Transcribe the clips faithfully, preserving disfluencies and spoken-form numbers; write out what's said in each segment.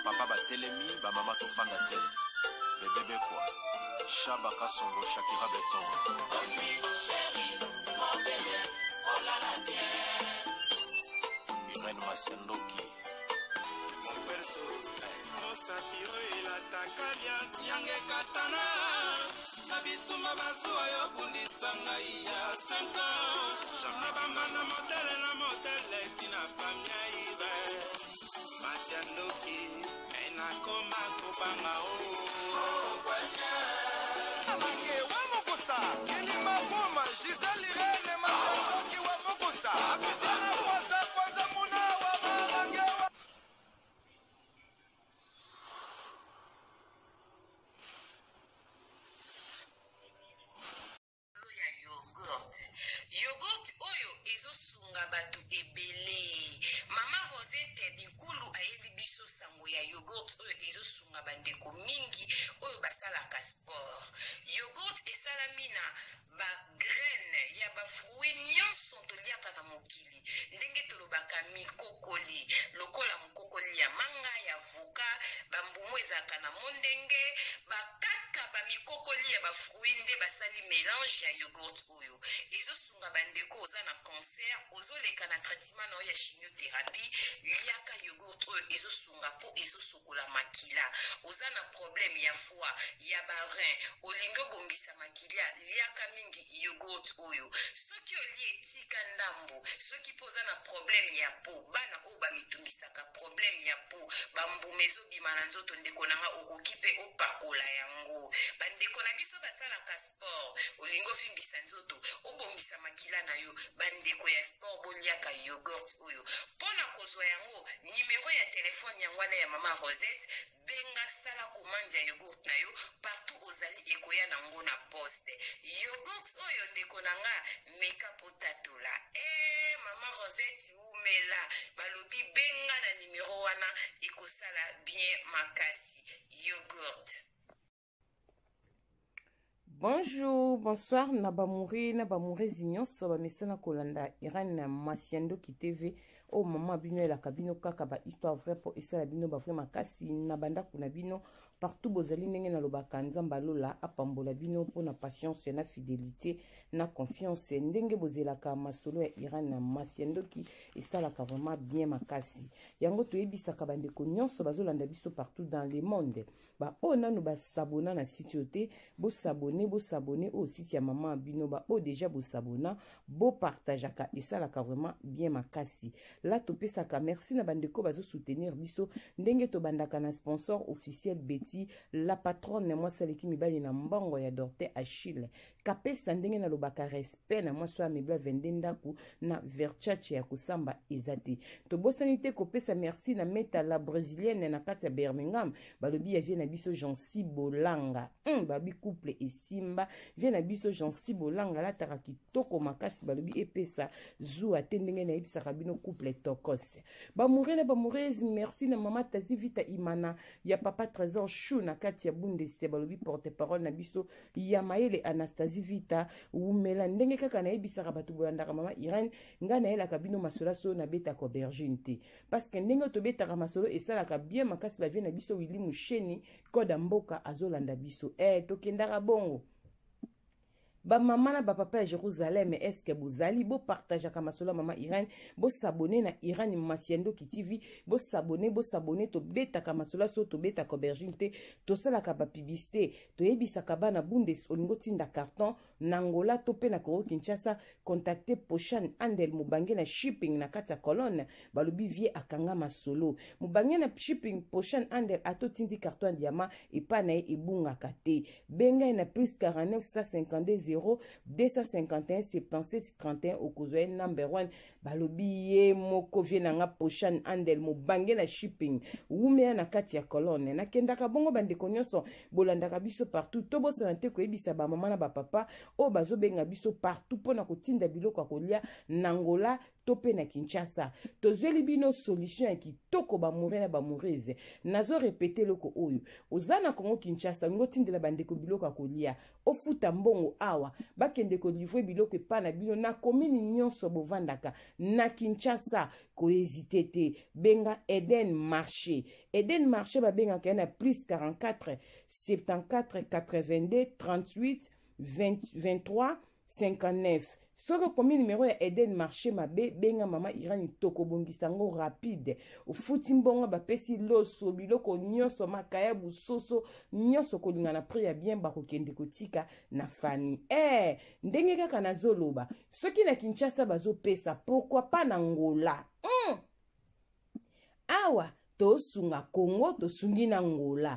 Papa Batelemi, ba mama to fanda tel. Bébé quoi? Shabaka Songo, Shakira Beton. Oh oui, chérie, mon bébé, oh là là, bien. Irène Masiandoki. Mon perso, mon satiro et la takalia, Yange Katana. Nabituma Basua, Yobundi Sangaïa, cinq ans. J'abamba na modèle, na modèle, Tina Pamia Ibe. Masiandoki, Ena Koma Kopanga, oh. Gisèle Irène Masiandoki wa Mokosa Abisana kwanza kwanza muna wa marange wa ya yogurt yogurt oyo ezosunga batu ebele mama Rosette Bikulu ayebi biso sango ya yogurt oyo ezosunga bandeko mingi oyo basalaka sport yogurt esalami na ba graine ya ba fruit nyonso toliaka na mokili ndenge tolobaka mikokoli lokola mokokoli ya manga ya voka bambumu ezalaka na mondenge bakaka ba mikokoli ya ba fruit nde basali mélange ya yogurt oyo ezosunga bandeko oza na cancer ozoleka na traitement na ya chimiothérapie liaka yogurt oyo ezosunga po ezosokola makila oza na problème ya foie ya barin olingo bongisa makila liaka mingi yogurt oyo soki oli etika ndambo soki poza na problème ya po bana oyo bamitungisaka problème ya po bambume ezobima na nzoto ndeko nanga okoki mpe opakola yango bandeko na biso basalaka sport olingo fimbisa nzoto obongisa makila na yo bandeko ya sport boliaka yogurt oyo mpona kozwa yango nimero ya telefone yango wana ya mama Rosette benga sala commande ya yogurt na yo partout ozali ekoya nango na poste yogurt oyo ndeko nanga meka potatola eh mama Rosette umela balobi benga na nimero wana ekosala bien makasi yogurt. Bonjour, bonsoir, Nabamouri, Nabamouri Zignon, Soba Messana Kolanda, Irène Masiandoki T V, oh maman Bino la cabine kaka ba histoire vraie pour essayer la bino ba vraiment kasi nabanda kuna bino partout bozali ndenge na lobaka nzamba lola apambola bino pour na patience na fidélité na confiance ndenge bozelaka masolo ya Irène Masiandoki esalaka vraiment bien makasi yango toyebisaka bandeko nyonso bazolanda biso partout dans le monde ba o nanu ba sabona na site yote bo s'abonner bo s'abonner au site ya maman bino ba o déjà bo s'abona bo partageaka esalaka vraiment bien makasi là topesaka merci na bandeko bazo soutenir biso ndenge to bandaka na sponsor officiel Betty la patronne moi saleki mibali na mbongo ya Dorte Achille kapesa ndenge na lobaka respect na moi so mibla vendendaku na verchache ya kusamba ezati to bosanité kopesa merci na meta la brésilienne na kati ya Birmingham balobi ya vie na biso Jean-Si Bolanga un babi couple et Simba vie na biso Jean-Si Bolanga la taraki toko makasi balobi epesa zu atendenge na ebisa kabino couple tokos ba mourir ba mourir merci na mama Tazi Vita Imana ya papa Trésor Chou na kati ya Bundesliga balobi porte-parole na biso ya Maele Anastasie Vita umela ndenge kaka na ebisa kabatu bolandaka mama Irène ngana ela kabino masola so na beta ko berjunte parce que ndenge to beta ka masolo esalaka bien makasi ba vie na biso Willy Musheni koda mboka azolanda biso eh tokendaka bongo ba maman na ba papa à Jérusalem est-ce que vous allez bo partager comme cela maman Irène bo s'abonner na Irène Masiandoki T V bo s'abonner bo s'abonner to beta comme cela so to beta koberjinte to sala ka ba publicité to yebisa ka bana bundes olingo tinda carton nangola to pe na ko Kinshasa contacter Pochan Andel mubange na shipping na kata colonne balobi vie akanga masolo mubange na shipping Pochan Andel ato tindi carton diamant et pa na ebunga kate benga na plus quarante-neuf cent cinquante-deux zéro deux cent cinquante et un soixante-seize trente et un au Kozoé number one balobi ye moko vie na nga Pochan Andel mubange na shipping wume na kati ya colonne na kendaka bongo bandeko nyonso bolandaka biso partout to bo santé ko ebisa ba mama na ba papa o bazo benga biso partout pona kotinda biloko kolia nangola to pe na Kinshasa tozweli bino solution ya kitoko bamoure na bamoureze nazo répéter loko oyo ozana Kongo Kinshasa ngo tindela bandeko biloko kolia ofuta mbongo awa bakende ko livrer biloko epana bino na commune nyonso bovandaka na Kinshasa ko hésiter te benga Eden Marché Eden Marché ba benga kana plus quarante-quatre soixante-quatorze quatre-vingt-deux trente-huit vingt-trois cinquante-neuf soko komi numéro ya Eden Marché mabe benga mama Irani toko bongisango rapide ufuti mbongo bapesi loso biloko nyonso makaya busoso nyonso kolinga na pri ya bien bakokende kotika na fani eh ndenge kaka na zoloba soki na Kinshasa bazopesa pourquoi pas na Angola mm. awa tosunga Congo tosungi na Angola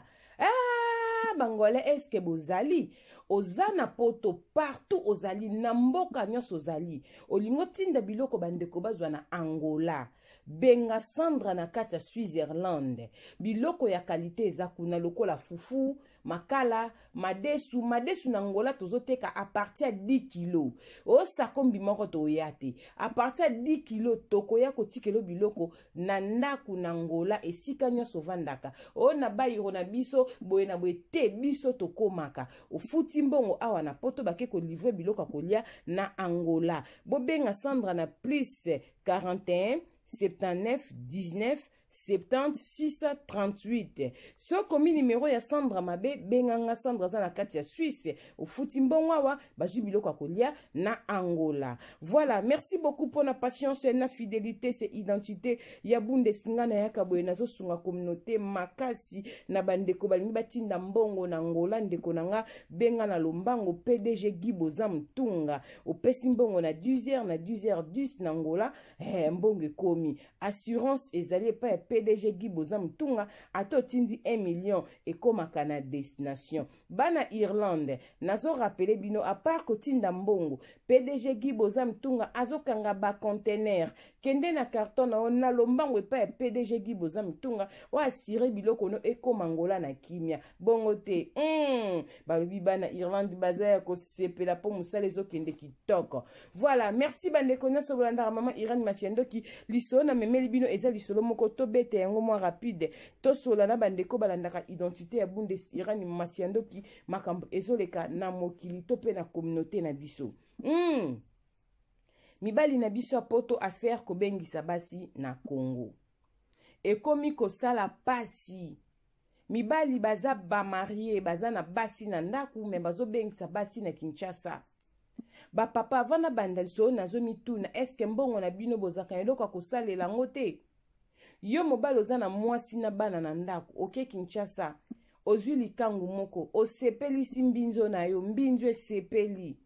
ah bangola eske bozali ozana poto partout ozali na mboka nyonso ozali olingo tinda biloko bandeko bazwa na Angola benga Sandra na kati ya Switzerland biloko ya kalite eza kuna lokola fufu makala madesu madesu na Angola tozoteka a partir ya dix kilos o sakombi moko toyate a partir ya dix kilos tokoya kotikelo biloko na ndaku na Angola esika nyonso vandaka o na bayiro na biso boye na boye te biso tokomaka ofuti mbongo awa na poto bake ko livrer biloko kolia na Angola bobenga Sandra na plus quarante et un soixante-dix-neuf dix-neuf soixante six trente-huit so komi numéro ya Sandra mabe benganga Sandra za na kati ya Suisse ufuti mbongo awa bazwi biloko kolia na Angola. Voilà, merci beaucoup pour la patience et la fidélité, c'est identité ya bunde singana ya kaboye nazo sunga communauté makasi na bandeko balingi batinda mbongo na Angola ndeko nanga benga na lombango P D G Gibo Zamtunga opesi mbongo na dix heures na dix heures dix na Angola eh mbongo komi assurance ezali pa P D G Gibo Zamtunga ato tindi un million et komaka na destination bana Irlande nazo rappeler bino à part kotinda mbongo P D G Gibo Zamtunga azokanga ba conteneur kende na carton na ona lombango pa P D G Gibo Zamtunga wa assurer biloko no ekoma Angola na kimia bongo te mm balobi bana Irlande bazaya ko sepela po musale zokende kitoko. Voilà, merci bandeko nyonso bolanda mama Irani Masiendo ki lisona memeli bino eza lisolo moko to bete yango mo rapide to sola na bandeko balandaka identité ya bunde Irani Masiendo ki makambo ezoleka na mokili to pe na communauté na biso. Mm. Mibali na biso poto affaire ko bengisa basi na Congo. Ekomi ko sala pasi. Mibali baza ba marié baza na basi na ndaku me bazo bengisa basi na Kinshasa. Ba papa vana bandaliso nazo mituna eske mbongo na bino bozaka eloko ko salela ngote. Yo mobali oza na mwasi na bana na ndaku oke Kinshasa. Ozwi likangu moko osepeli simbinzo na yo mbinzo esepeli.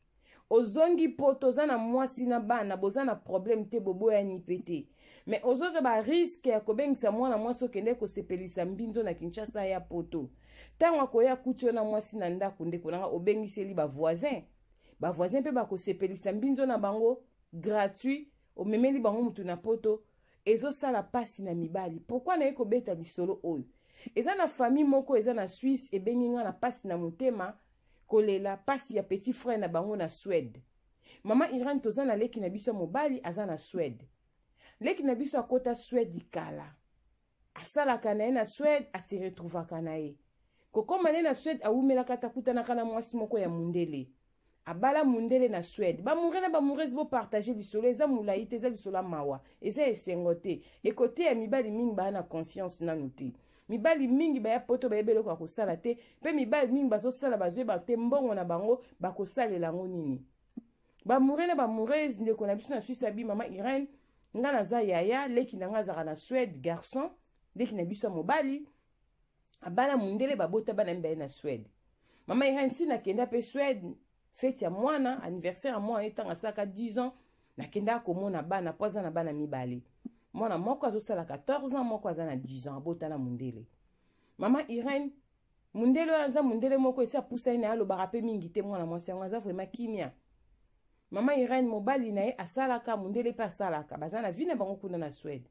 Ozongi poto oza na mwasi na bana boza na problème te bobo ya nipete. Mais ozoza ba risque ya kobengisa mwana mwasi okende ko sepelisa mbinzo na Kinshasa ya poto. Tangwa koya kucho na mwasi na ndaku ndeko nanga obengiseli ba voisin. Ba voisin pe ba ko sepelisa mbinzo na bango gratuit omemeli bango mutu na poto ezo sala pasi na mibali. Pourquoi na eko beta lisolo oyo? Eza na famille moko eza na Suisse e benginga na pasi na mutema kolela pasi ya petit frère na bango na Suède. Mama Irani toza na leki na biso mobali aza na Suède. Leki na biso akota Suède ikala. Asala kana na Suède asi retrouva kana e. Kokoma na Suède awumela kata kutana kana mwasi moko ya mundele. Abala mundele na Suède. Ba murena ba murezi bo partager lisolo eza mulaite eza lisolo mawa. Eza esengote. Ekote ya mibali mingi ba na conscience na nuti. Mibali mingi ba ya poto ba yebelo kwa kosala te. Pe mibali mingi bazo sala bazwe ba te mbongo na bango ba kosalela ngo nini. Ba murena ba murezi ndeko na biso na Suisse abi mama Irene nga na za yaya leki na nga zaka na Suède garçon leki na biso mobali abala mundele babota bana mbaye na Suède. Mama Irene si na kenda pe Suède fête ya mwana anniversaire ya mwana etanga saka dix ans na kenda komona bana poza na bana mibale. Mwana moko azosala quatorze ans moko aza na dix ans abota na mundele. Mama Irene mundele aza mundele moko esa pusa ina alo barape mingi te mwana mwasi yango aza vraiment kimia. Mama Irene mobali na ye asalaka mundele pa asalaka baza na vina bango kuna na Suède.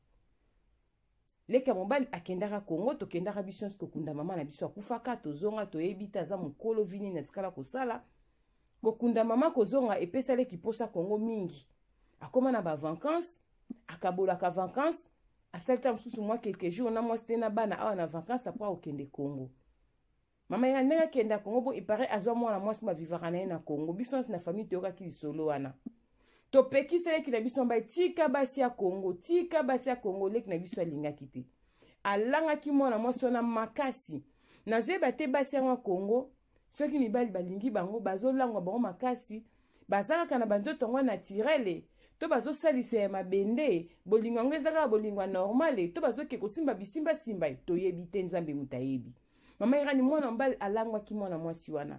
Leka mobali akendaka Congo to kendaka biso ko kunda mama na biso akufaka to zonga to yebita za mukolo vini na skala ko sala ko kunda mama ko zonga epesa leki posa Congo mingi akoma na ba vacances akabola ka vacances asalta msusu mwa quelques jours na mwasi na bana awa na vacances après okende Congo. Mama ira ndenge kenda Congo bo ipare azwa mwana mwasi ba vivaka na na Congo biso na famille toyoka ki solo wana. To pekisele ki na biso mba tika basi ya Congo tika basi ya Congo leki na biso alinga kiti. Alanga ki mwana mwasi wana makasi. Na zoeba te basi ya Congo soki mibali balingi bango bazolangwa bango makasi bazaka na banzoto ngo naturel to bazo salisa ya mabende bolingwa ngo ezaka bolingwa normal to bazo ke kosimba bisimba simba to yebi te nzambe mutayebi. Mama irani mwana mbali alangwa ki mwana mwasi wana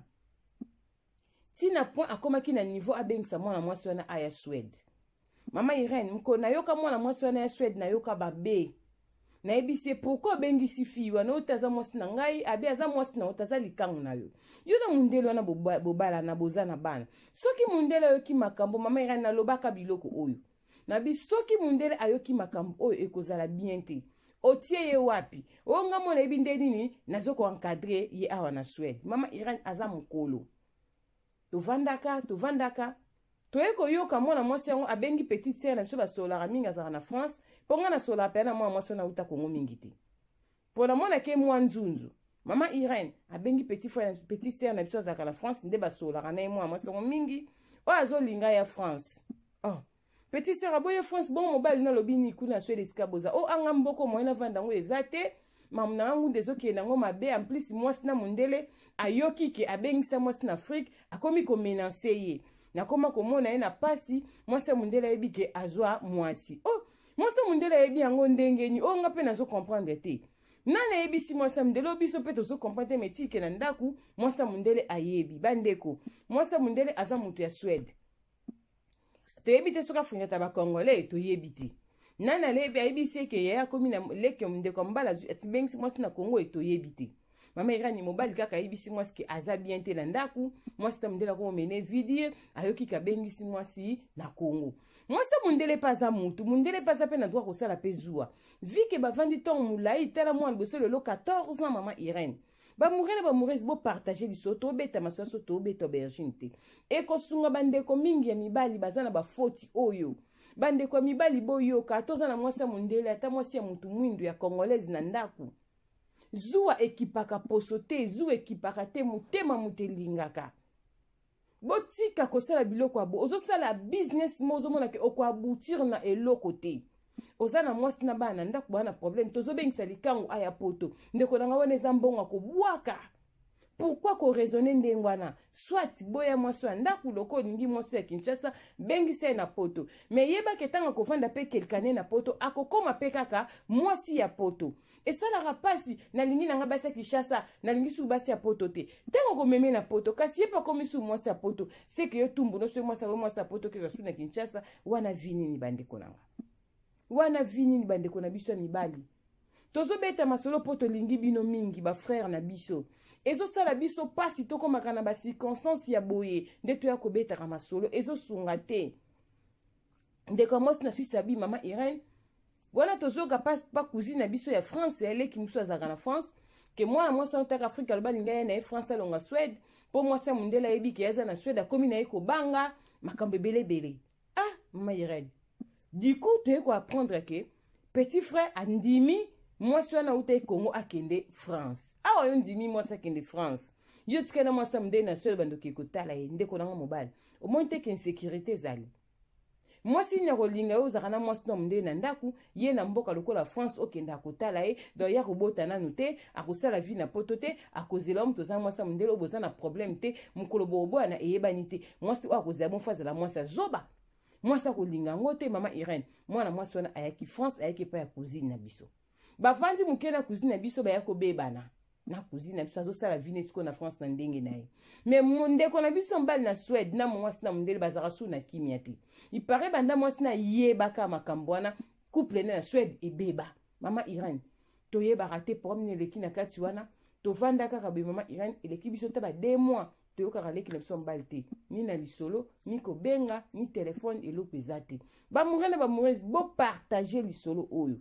tina point akoma ki na niveau abengisa mwana mwasi wana aya Swede. Mama irani mko na yoka mwana mwasi wana ya Swede na yoka babe na ebisi pourquoi bengisi fi wana utaza mwasi na ngai abi aza mwasi na utaza likangu na yo yo na mundele wana bobala na bozana bana soki mundele ayoki makambo mama irani na lobaka biloko oyo na bi soki mundele ayoki makambo oyo ekozala bien te otie ye wapi onga mona ebi nde nini nazoko encadrer ye awa na Swede. Mama irani aza mokolo tovandaka tovandaka toyeko yoka mwana mwasi yango abengi petite sœur na biso basolaka mingi azaka na France ponga na sola pena mwana mwasi na uta Kongo mingi te pona mona ke mwa nzunzu. Mama Irene abengi petit frère petit sœur na biso azaka na France nde basolaka na mwana mwasi mingi o azolinga ya France. Oh petit sœur aboye France bon mobile na lobini kuna Swede skaboza o anga mboko moyena vanda ngo ezate mamna ngu ndezoki na ngo mabe en plus mwasi na mundele ayoki ke abengisa mwasi na Afrique akomi ko menacer ye na koma komona ye na pasi mwasi mundele ebike azwa mwasi. Oh mwasi mundele ebi yango ndengeni o nga pe nazo comprendre te nana ebisi mwasi mundele obiso pe tozo comprendre metike na ndaku mwasi mundele ayebi bandeko mwasi mundele aza mutu ya Swede to yebite soka funyata ba Congolais to yebite nana lebi ayebisi ke ya komi na leke mundeko mbala atibengisi mwasi na Congo to yebite. Mama irani mobali kaka yebisi mwasi ke aza bien te na ndaku mwasi ta mundele ko mene vidie ayoki ka bengisi mwasi na Congo. Mwasi mundele paza mutu mundele paza pe na droit ko sala pezua vike ba vandi ton mulai tala mwana boso lelo quatorze ans. Mama Irene ba murele ba murezi bo partager lisoto beta masoso to beta aubergine te e ko sunga bandeko mingi ya mibali bazana ba foti oyo bandeko mibali boyo ka toza na mwasi mundele ata mwasi ya mutu mwindu ya Congolaise na ndaku zuwa ekipaka posote zuwa ekipaka te mutema mutelingaka botika kosala biloko abo ozosala business mozo mona ke okwa boutir na eloko te ozana mwasi na bana ndaku bana problème tozobengisa likangu aya poto ndeko nanga wana eza mbongo ko bwaka pourquoi ko raisonner ndengwana soit boya mwasi ndaku loko ningi mwasi ya Kinshasa bengisa na poto mais yeba ke tanga ko fanda pe quelqu'un na poto akokoma pe kaka mwasi ya poto et ça la rapasi na lingi nanga basi ya Kinshasa na lingi su basi ya poto te tango ko meme na poto kasi yepa komi su mwasi ya poto c'est que yo tumbu no so mwasi mwasi ya poto ke su na Kinshasa wana vini ni bandeko nanga wana vini ni bandeko na biso mibali tozo beta masolo poto lingi bino mingi ba frère na biso ezo sala biso pasi toko makana ba circonstance ya boye ndeto ya ko beta ka masolo ezo sunga te ndeko mwasi na Suisse abi mama Irene wana tozoka pas pa cousine na biso ya France elle ki muso azaka na France ke mwana mwasi otaka Afrika loba linga na France longa Swede po mwasi mundela yebi ke yaza na Swede akomi na eko banga makambe bele bele. Ah mama Irene du coup tu es quoi apprendre que petit frère andimi mwasi wana uta Congo akende France ah oyo ndimi mwasi akende France yo tikana mwasi mundela na Swede bando ke kotala ye ndeko nanga mobile au moins te que insécurité zali mwasi nyako linga yo zakana mwasi no mundele na ndaku ye na mboka lokola France okenda kotala ye do ya kobota nanu te akosala vie na poto te akozela mto za mwasi mundele oboza na problème te mukolo bobo na eyebani te mwasi akozela bon faza la mwasi zoba mwasi akolinga ngote mama Irene mwana mwasi wana ayaki France ayaki pa ya cousine na biso bavandi mukena cousine na biso ba yako bebana na cousine na biso azosala vie nesiko na France na ndenge na ye mais mundeko na biso mbali na Swede na mwasi na mundele bazaka su na kimia te il paraît banda mwasi na yebaka makambo wana couple na Swede ebeba mama Irene to yebaka te problème leki na kati wana to vanda kaka be mama Irene eleki biso ta ba deux mois to yokaka leki na biso mbali te ni na lisolo ni ko benga ni téléphone eloko ezate ba murene ba murezi bo partager lisolo oyo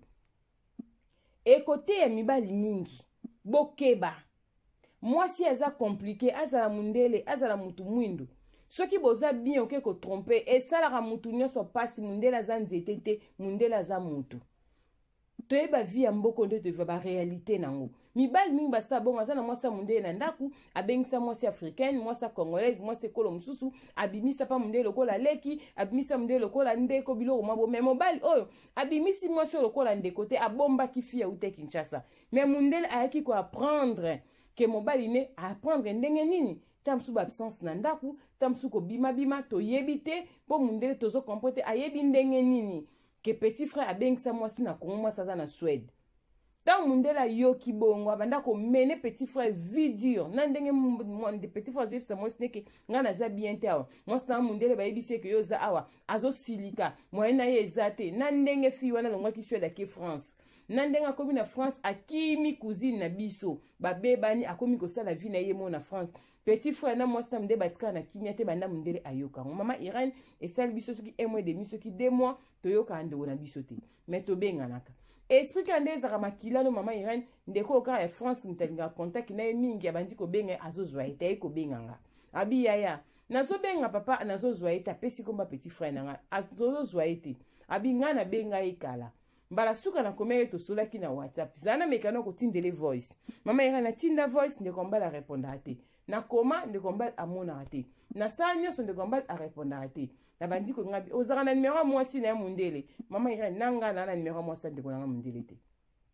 e côté ya mibali mingi bokeba mwasi aza compliqué azala mundele azala mutu mwindu soki boza bien oke kotrompe esalaka mutu nyonso mpasi mundele aza nzete te mundele aza mutu toyeba vi ya mboko nde toyeba barealité nango mibali mingi basala bongo aza na mwasi ya mundele na ndaku abengisa mwasi africaine mwasi congolaise mwasi ekolo mosusu abimisa mpa mundele lokola leki abimisa mundele lokola ndeko biloko mwa bo me mobali oyo abimisi mwasi oyo lokola ndeko te abombaki fi aute Kinshasa me mundele ayaki koapprendre ke mobali ne apprendre ndenge nini ta mosusu baabsence na ndaku ta mosusu kobimabima toyebi te mpo mundele tozokompre te ayebi ndenge nini ke petit frère abengisa mwasi na Congo mwasi aza na Suède ntango mundele ayoki bongo abanda komene petit frère vie dure na ndenge petit frère azoyebisa mwasi neke ngai naza bien te awa mwasi na mundele bayebisi eke yo oza awa azosilika moye na ye eza te na ndenge fille wana alongwaki Suède ake France na ndenge akomi na France akimi cousine na biso babebani akomi kosala vie na ye mo na France petit frère na mwasi na mundele batikala na kimia te banda mundele ayokango mama Irène esali biso soki un mois et demi soki deux mois toyoka ndeko na biso te mais tobenganaka esprit ka nde ezaka makila no mama Irène ndeko oka ya France mutalinga contact na ye mingi abandi kobenga azozwa ete ayi kobenganga abi yaya nazobenga papa nazozwa ete apesi komba petit frère nanga azozwa ete abi nga na benga ye kala mbala suka na komere tosolaki na WhatsApp zana mekano kotindele voice mama Irène na tinda voice ndeko mbala répondre te na koma ndeko mbala amona te na saa nyonso ndeko mbala a répondre te na bandi ko ngabi ozaka na numéro mwasi na mundele mama Irène nanga na na numéro mwasi ndeko na mundele te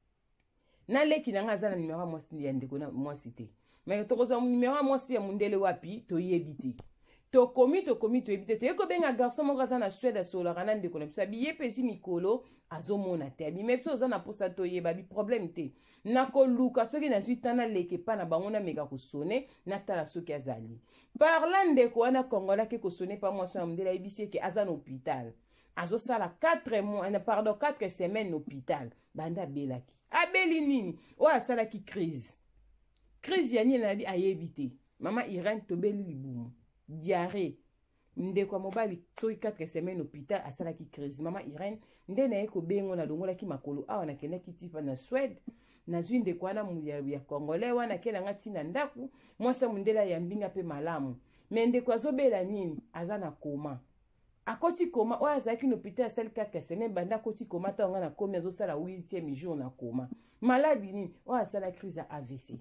na leki nanga za na numéro mwasi ya ndeko na mwasi te mais tokoza numéro mwasi ya mundele wapi toyebi te to komi to komi to yebi te to benga garçon moko za na Suède solo kana ndeko na biso biye pesi mikolo azomona te abi mais to za na posa to yeba bi problème te na koluka soki na zwitana leke pa na bango na meka kosone na tala soki azali parla ndeko wana kongola ke kosone pa mwasi na mundele ayebisi ke aza na hôpital azosala quatre mois na pardon quatre semaines na hôpital banda belaki abeli nini o asalaki crise crise ya nini na bi ayebi te mama Irène tobeli libumu diarrhée ndeko ya mobali soki quatre semaines na hôpital asalaki crise mama Irène nde na ye kobengo na longolaki makolo awa nakendaki tipa na Suède nazwi ndeko wana ya, ya congolais wana kelanga ntina ndaku mwasi mundela ya mbinga mpe malamu me ndeko azobela nini aza na koma akoti koma oyo azalaki na hôpital asali quatre semaines banda akoti koma ntango na komi azosala huitième jour na koma maladi nini oyo asala crise ya A V C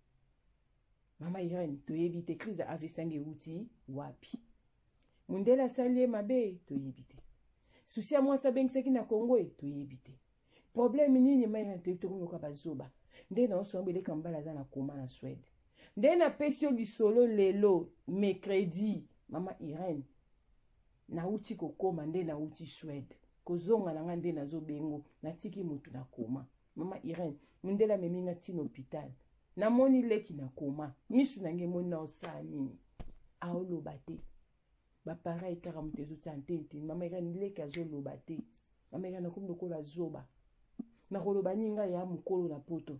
mama Irène toyebi te crise ya A V C ange euti wapi mundela asali ye mabe toyebi te susi ya mwasi abengisaki na Congo e toyebi te problème nini mama Irène toyebi te komi yoka bazoba nde na oso ambeleka mbala aza na koma na Suède nde na pesi yo lisolo lelo mercredi mama Irène nauti kokoma nde nauti Suède kozonga nanga nde nazobengo natiki mutu na koma mama Irène mundela meminga tina hôpital namoni leki na koma misu nange moni na osala nini aoloba te bapareil kaka moto ezoti antente mama Irène leki azoloba te mama Irène akomi lokola azoba nakoloba nini ngai ya mokolo na poto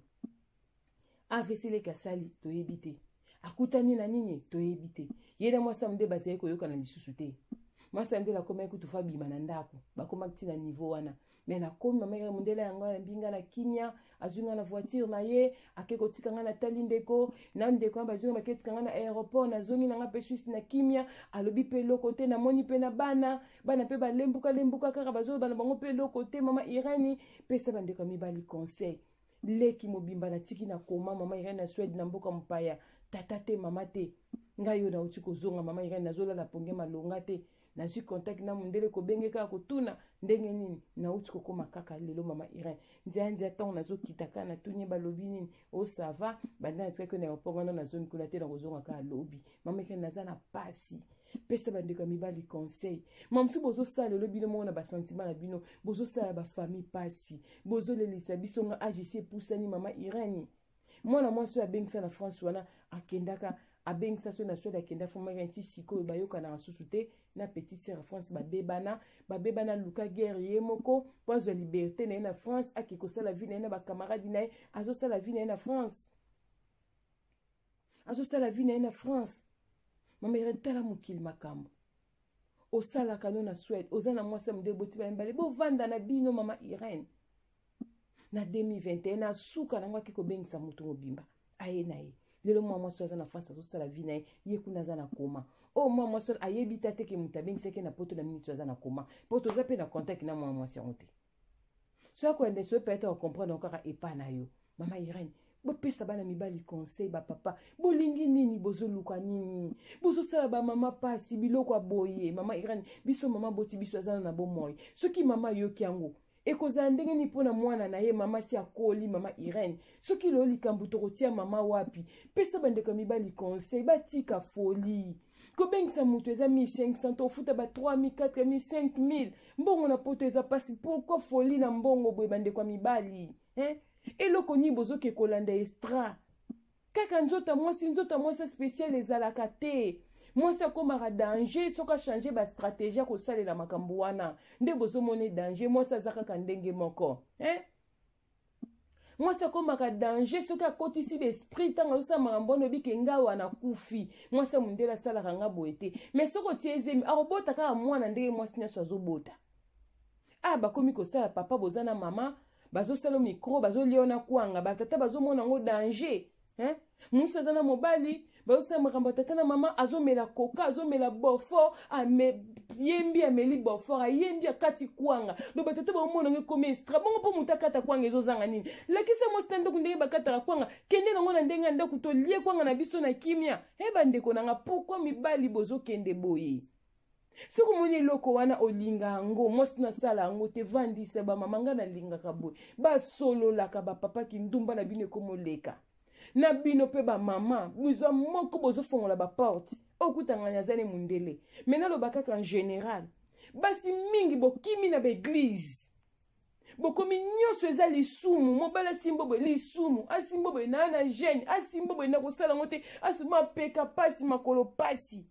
A V C leki asali toyebi te akutani na nini toyebi te ye na mwasi mnde bazali koyokana lisusu te mwasi mnde akomi kutu fa bima na ndako bakoma ntina niveau wana me nakomi mama Irène mundela yango na mbinga na kimia azwinga na voiture na ye ake kotika nga na tali ndeko na ndeko amba azwinga maketika nga na aéroport na zongi na nga pe Suisse na kimia alobi pe loko te na moni pe na bana bana pe balembuka lembuka kaka bazo bana bango pe loko te mama Irène pesa bandeko mibali conseil leki mobimba na tiki na koma mama Irène na Suède na mboka mpaya tata te mama te ngai yo na uti kozonga mama Irène nazolala ponge malonga te nazwi contact na mundele kobengeka kotuna ndenge nini na uti kokoma kaka lelo mama Irène nzia nzia ntango nazokita kaka na tuni balobi nini o ça va banda natikaki na aéroport na zone kuna te na kozonga kaka lobi mama Irène naza na pasi pesa bandeko mibali conseil mamsu bozosala lelo bino moko na basentiment na bino bozosala bafamille pasi bozolelisa biso nga A G C epusani mama Irène mwana mwasi oyo abengisa na France wana akendaka abengisa so na Suède akenda foma Irène ti sikoyo bayokana susu te na petite sœur France babebana babebana luka guerre ye moko po azwa liberté na ye na France ake kosala vie na ye na bakamaradi na ye azosala vie na ye na France azosala vie na ye na France mama Irène tala mokili makambo osalaka no na Suède oza na mwasi mnde boti bambale bovanda na bino mama Irène na deux mille vingt et un na suka nango ake kobengisa moto mobimba aye na ye lelo mwa mwasi aza na France azosala vie na ye ye kuna aza na koma oh moi moi son ayebi tate ke mutabeng seke na poto na minute aza na koma poto za pe na contact na moi moi sionte so ko ende so peut-être on comprendre encore epa na yo mama Irene bo pesa bana mibali conseil ba papa bolingi nini bozo luka nini bozo sala ba mama pasi biloko aboye mama Irene biso mama boti biso azana na bo moy soki mama yoki yango ekozala ndenge ni mpona mwana na ye mama si akoli mama Irene soki lo likambo tokotia mama wapi pesa bandeko mibali conseil batika folie kobengisa mutu eza mille cinq cents tofuta ba trois mille quatre mille cinq mille mbongo na poto eza pasi pourquoi folie na mbongo boye bandeko mibali hein eloko ni bozoke kolanda extra kaka nzota mwasi nzota mwasi spécial ezalaka te mwasi akomaka danger soki achange bastratégie akosalela makambo wana nde bozomona danger mwasi aza kaka ndenge moko hein? Mwasi akomaka danger soki akotisi l'esprit ntango azosala makambo wana obike ngai wana kufi mwasi amundele asalaka nga boye te mais soki otie ezemi akobota kaka mwana ndenge mwasi nyonso azobota ah bakomi kosala papa boza na mama bazosala micro bazolia na kwanga batata bazomona ngo danger hein musa aza na mobali bazosala makambo tata na mama azomela koka azomela bofo ame yembi ameli bofo ayembi akati kwanga do batata bazomona ngo comme extra bongo po mutakata kwanga ezozanga nini lakisa mo stando kundenge bakata kwanga kende na ngona ndenga ndako to lie kwanga na biso na kimia he bandeko nanga pourquoi mibali bozo kende boye soko moni loko wana olinga ngo mosi na sala ngo te vandisa ba mamanga na linga kaboy ba solo la ka ba papa ki ndumba na bino komoleka na bino pe ba mama bizo moko bozo fongola ba porte okutanganya zane mundele mena lo bakaka en général basi mingi bokimi na ba église bokomi nyoso eza lisumu mobala simbo bo lisumu asimbo bo na na jeune asimbo bo na kosala ngote asuma peka pasi makolo pasi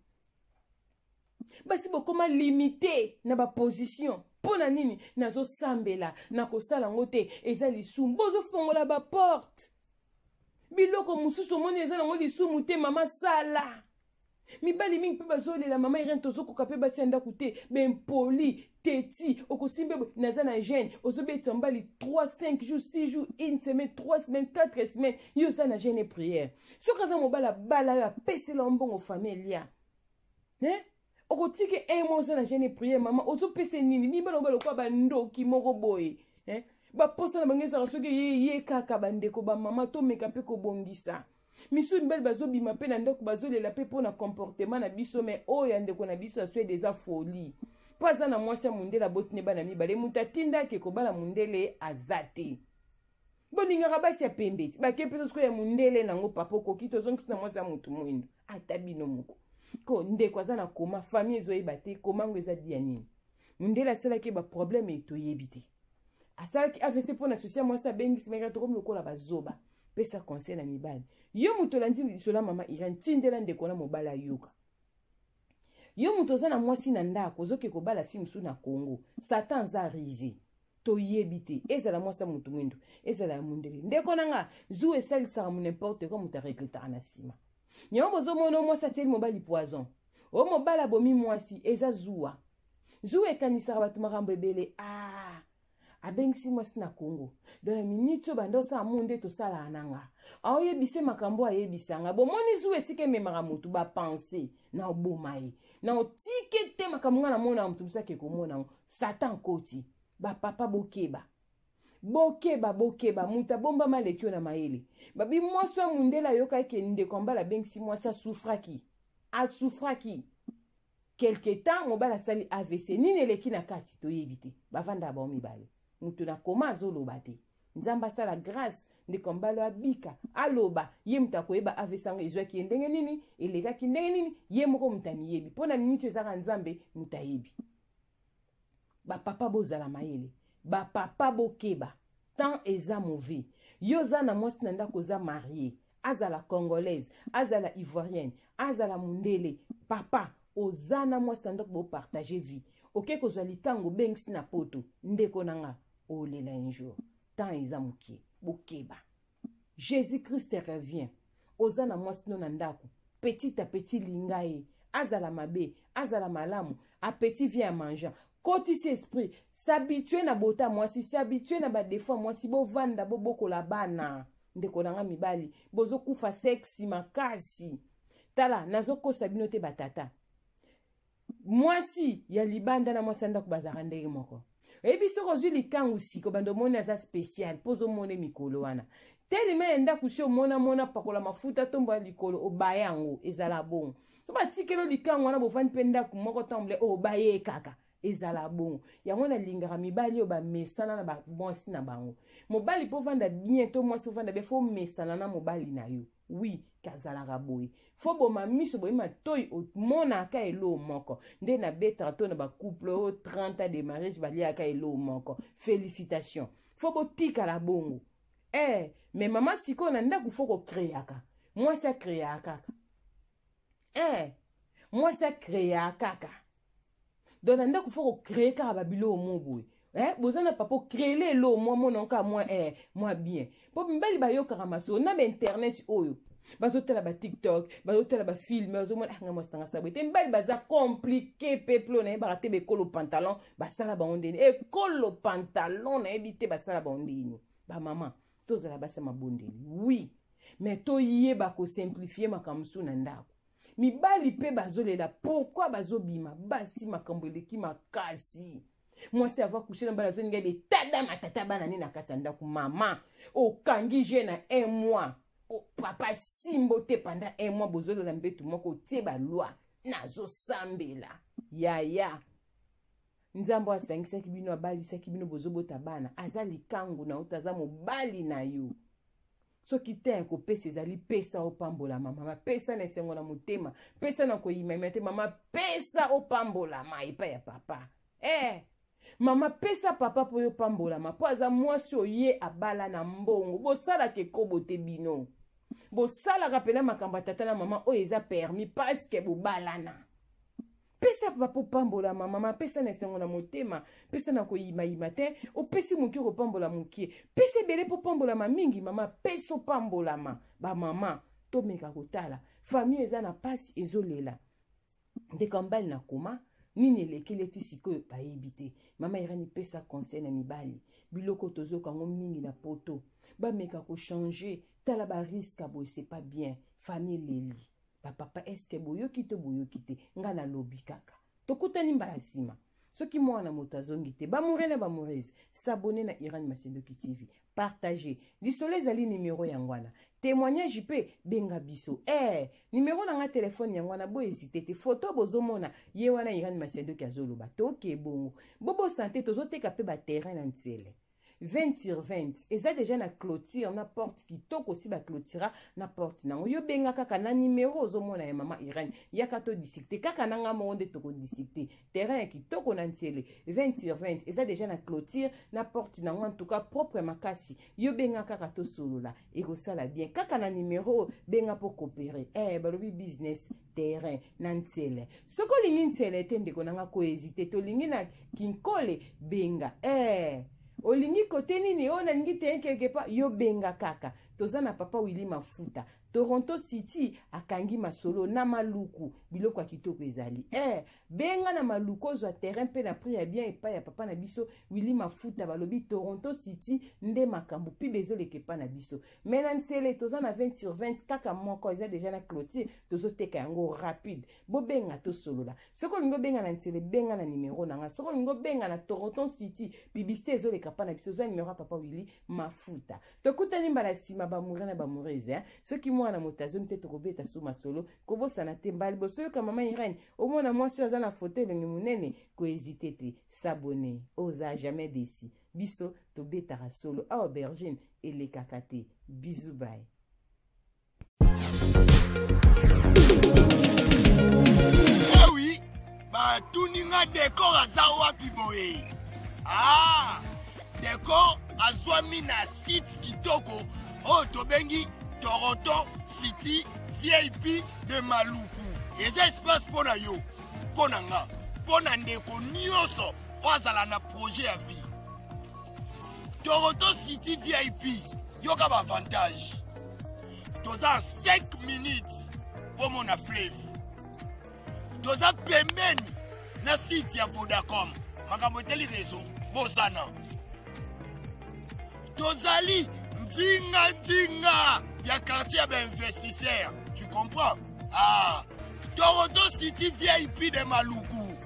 basi bokoma limité na ba position pona nini nazo sambela na kosala ngote eza lisumu bozo fongola ba porte biloko mususu moni eza nango lisumu te mama sala mibali mingi pe bazolela mama Irene tozokoka pe basi ndako te bempoli teti okosimbe naza na jeune ozobeta mbali trois cinq jours six jours une semaine trois semaines quatre semaines yo za na jeune et prière soki aza mobala bala yo apesela mbongo familia hein okotike un mois za na jeune et prière mama ozopesa nini mibala obala kwa bandoki moko boye hein ba posa na bangeza soki ye ye kaka bandeko ba mama to meka pe ko bongisa misu mbel bazo bima pe na ndako bazo lela pe pona comportement na biso mais oyo ndeko na biso aswe des folie paza na mwasi mundela botine bana mibale mutatinda ke ko bala mundele azate boninga kabasi ya pembeti ba ke peso ya mundele nango papa ko kito zonki na mwasi mutu mwindo atabino muko ko ndeko azana koma famille ezo ebate koma ngweza dia nini mundela sala ke ba problème eto yebite asalaki avc pona sosia mwasi abengisi meka to comme lokola bazoba pesa conseil na mibali yo muto landi sola mama Irene tindela ndeko na mobala yoka yo muto za na mwasi na ndako zoke ko bala film su na Congo satan za rizi to yebite ezala mwasa mutu mwindo ezala mundele ndeko nanga zu esali sa mu n'importe quoi muta regreta na sima nyo bozo mono mwasa tel mobali poison o mobala bomi mwasi eza zuwa zu ekanisa batu makambo ebele ah abengisi mwasi na Congo dans la minute bando sa munde to sala ananga aoye bise makambo ayebisanga bomoni zu esike memaka mutu ba penser na obomaye na otikete makambo na mona mutu bisake komona satan koti ba papa bokeba bokeba bokeba muta bomba malekio na maele babi mwasi wa mundela yoka ke nde kombala bengisi mwasi asufraki asufraki quelque temps mobala sali A V C nini eleki na kati to yebite bavanda ba mibale mutu na koma azoloba te nzamba sala grâce ndi kombalo abika aloba ye muta koyeba A V C ngo ezwaki ndenge nini elekaki ndenge nini ye moko mutami yebi pona minute ezaka nzambe mutayebi ba papa bozala mayele ba papa bokeba tant eza mauvais yo za na mwasi na ndako za marié azala congolaise azala ivoirienne azala mundele papa ozana mwasi na ndako bo partager vie oke kozwa litango bengisi na poto ndeko nanga olela un jour tant eza mukie bokeba Jésus Christ revient ozana mwasi no na ndako petit à petit lingaye azala mabe azala malamu appétit vient à manger kotisi esprit s'habituer na bota mwasi s'habituer na ba défaut mwasi bo vanda bo bokola bana ndeko nanga mibali bozo kufa sexy makasi tala nazo kosa bino te batata mwasi ya libanda na mwasi andako bazaka ndenge moko eyebi soki ozwi likangu siko bando omoni aza spécial mpo ozomona mikolo wana telema ya ndako si omona mona pakola mafuta tombo ya likolo obaya yango ezala bongo so batikelo likangu wana bofandi mpe ndako moko tambole obaye kaka ezala bongo yango nalingaka mibali oyo bamesana na bamwasi na bango mobali mpo vanda bien to mwasi ovanda bien fo mesana na mobali na yo oui kazalaka boye fo boma miso boyima toyi omonaka elo moko nde nabetaka to na bacouple oyo trente ans de mariage baliaka elo moko félicitation fo botikala bongo eh me mama sikoyo na ndako fo kokreaka mwasi akreaka kaka eh mwasi akreaka kaka donc na ndako fo kocreye kaka babilo omo boye eh bozana papa créer lo moi mon onka moi eh moi bien po mbali bayokaka maso na ba internet oyo bazotela ba TikTok bazotela ba film bazomona nga mo stanga sabete mbali baza compliqué peuple na ba te be kolo pantalon basala ba ondeni e kolo pantalon na ebite basala ba ondeni ba mama tozala basa mabondeli oui mais to yeba ko simplifier makamsu na ndako mibali pe bazolela pourquoi bazobima basi makambo eleki makasi mwasi ava coucher na bala zoni ngabe tada matata bana ni na kati ndako mama okangi je na un mois o papa simbo te pendant un mois bozolo na mbetu moko tie ba loi nazo sambela ya ya nzambo asangisa kibino abali sa kibino bozobota bana azali kangu na utaza mobali na yo soki te ko pesa ezali pesa opambola mama pesa na esengo na motema pesa na koyima te mama pesa opambola ma epa ya papa eh mama pesa papa po yo pambola ma po aza mwasi oye abala na mbongo bosala ke kobo te bino bosala kapela makamba tata na mama o eza permis parce que bobalana pesa papa po pambola mama mama pesa na esengo na motema pesa na koyima yima te o pesi muki ko pambola muki pesa bele po pambola ma mingi mama pesa pambola ma ba mama to meka kotala famille eza na pasi ezolela ndekambali na koma nini lekele ti sikoyo bayebi te mama irani pesa conseil na mibali biloko tozoka ngo mingi na poto bameka ko changer tala ba risque boy c'est pas bien famille leli ba papa est-ce que boyoki to boyoki te nga na lobi kaka tokutani mbala sima soki mwana moto azongi te bamurena bamurezi s'abonner na Irani Masendoki T V partager lisolo ezali numéro yangwana témoignage pe benga biso eh numéro na nga téléphone yangwana bo hésiter te photo bozomona ye wana Irani Masendoki azoloba toke bongo bobo santé tozoteka pe ba terrain na ntsele vingt sur vingt eza déjà na clôture na porte kitoko si ba clôtura na porte nango yo benga kaka na numéro ozomona ya mama Irani yaka to discuter kaka nanga monde to ko discuter terrain kitoko na ntiele vingt sur vingt eza déjà na clôture na porte nango en tout cas propre makasi yo benga kaka to solola e ko sala bien kaka na numéro benga pour coopérer eh balobi business terrain na ntiele soko lingi ntiele tende ko nanga ko hésiter to lingi na kinkole benga eh olingi kote nini ona lingi te quelque part yo benga kaka tozana papa Willy Mafuta Toronto City akangi masolo na maluku biloko kitoko ezali eh benga na maluko zo terrain pe na prix ya bien epa ya papa na biso Willy Mafuta balobi Toronto City nde makambo pi bezole kepa na biso mena nsele tozana vingt sur vingt kaka moko eza déjà na clôture tozoteka yango rapide bo benga to solola soko lingo benga na nsele benga na numéro nanga soko lingo benga na Toronto City publicité ezole kapa na biso zo numéro papa Willy Mafuta tokutani mbala sima ba mourir na ba moureze hein soki mwana motazoni te tokobeta suma solo kobosana te mbali bosoyo ka mama Irani omona mwasi aza na fauteuil lengi munene ko hésiter te s'abonner oza jamais déçu biso tobetaka solo a aubergine elekaka te bisous bye. Ah oui, bah tout ninga décor aza wapi boye. Ah, décor azwami na site kitoko o tobengi Toronto City V I P de Maluku. Eza espace pona yo, pona nga, pona ndeko nyonso wazala na projet ya vie. Toronto City V I P, yo ka ba avantage. Toza cinq minutes pour mon fleuve. Toza pembeni na site ya Vodacom. Makambo teli réseau, bozana. Tozali Nzinga Nzinga, ya quartier d'investisseurs. Tu comprends? Ah, Toronto City V I P de Maluku.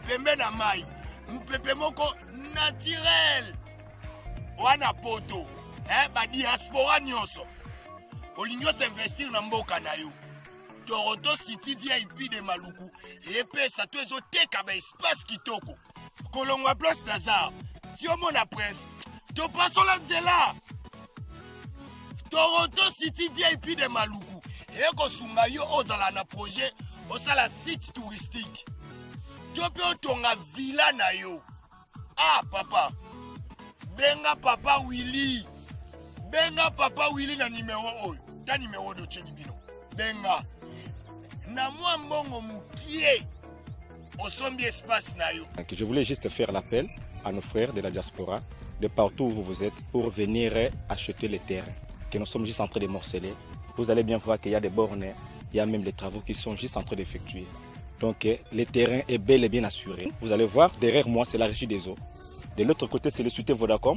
pembe na mai mupepe moko naturel wana poto eh, badiaspora nyonso olingi osinvestir na mboka na yo Toronto City V I P de Maluku epesa to ezoteka baespace kitoko kolongwa place Nazar tiomona prince topasola nzela Toronto City V I P de Maluku ekosunga yo ozala na projet osala site touristique tope otonga villa na yo ah papa benga papa Willy benga papa Willy na numéro oyo ta numéro do tcheni bino benga na mwa mbongo mukie osombi espace na yo. Je voulais juste faire l'appel à nos frères de la diaspora de partout où vous êtes pour venir acheter les terrains que nous sommes juste en train de morceler. Vous allez bien voir qu'il y a des bornes, il y a même des travaux qui sont juste en train d'effectuer. Donc le terrain est bel et bien assuré. Vous allez voir, derrière moi c'est la régie des eaux. De l'autre côté c'est le société Vodacom.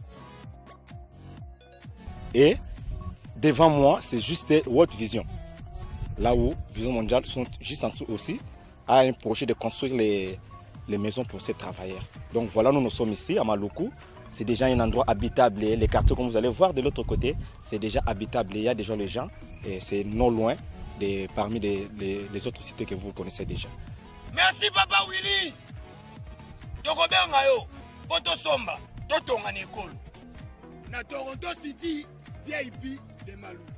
Et devant moi c'est juste World Vision. Là où Vision Mondiale sont juste en dessous aussi a un projet de construire les, les maisons pour ces travailleurs. Donc voilà, nous nous sommes ici à Maluku. C'est déjà un endroit habitable. Les quartiers, comme vous allez voir de l'autre côté, c'est déjà habitable. Il y a déjà les gens et c'est non loin de, parmi les, les, les autres cités que vous connaissez déjà. Merci Papa Willy. Tokobenga yo, poto somba, totonga nekolo. Na Toronto City V I P de Maluku.